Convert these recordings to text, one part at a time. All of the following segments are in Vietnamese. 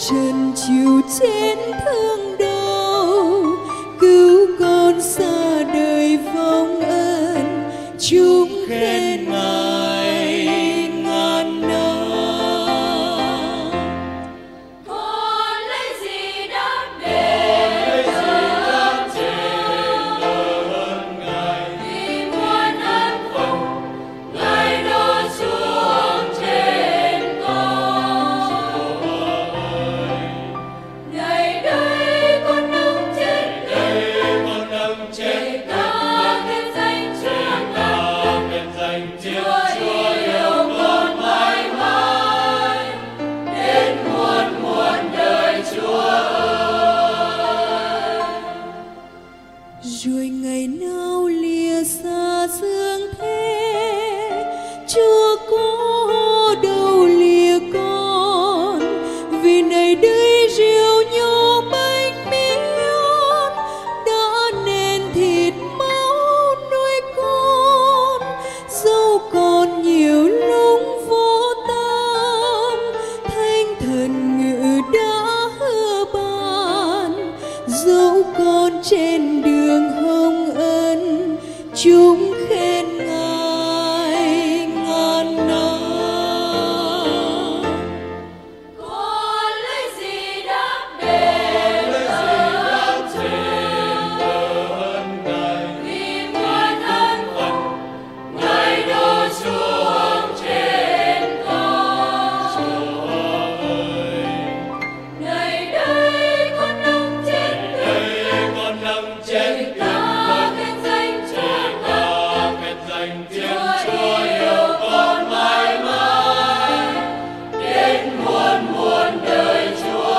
trần chịu chết thương đau, cứu con xa đời vong ân, chúng khen Ngài ngàn năm. Con lấy gì đáp đền ơn Ngài, vì muôn ân phúc Ngài đổ xuống trên con. Ngày đây con nâng trên ca khen danh Chúa, Chúa yêu con mãi mãi đến muôn muôn đời Chúa ơi. Rồi ngày nào lìa xa dương thế, Chúa có đâu lìa con, vì này đây rượu nho bánh miên đã nên thịt máu nuôi con. Dẫu còn nhiều lúc vô tâm, Thánh Thần ngự đã hứa ban. Dẫu con trên đường hồng ân, chúng khen Ngài ngàn năm. Con lấy gì đáp đền ơn Ngài, vì muôn ân phúc Ngài đổ xuống trên con. Ngày đây con nâng trên ca khen danh Chúa, yêu con mãi mãi đến muôn muôn đời Chúa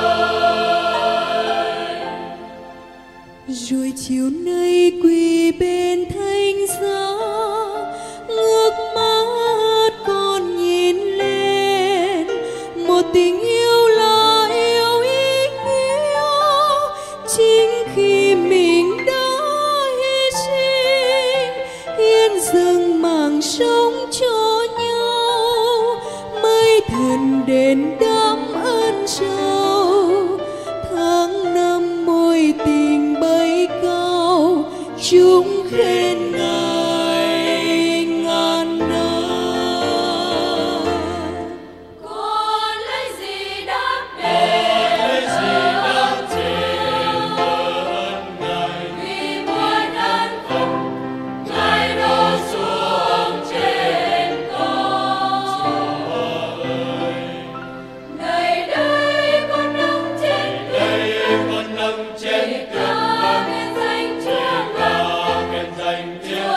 ơi. Rồi chiều nay quỳ bên thánh giá, ngước mắt con nhìn lên, một tình yêu là yêu ý nghĩa, chính khi mình đã hy sinh, hiến dâng mạng sống cho nhau. Mấy thần đền đáp ơn trao, tháng năm mối tình bay cao, chúng khen Ngài ngàn năm. Con lấy gì đáp đền ơn Ngài, vì muôn ân phúc Ngài đổ xuống trên con. Ngày đây con nâng trên ca khen danh Chúa,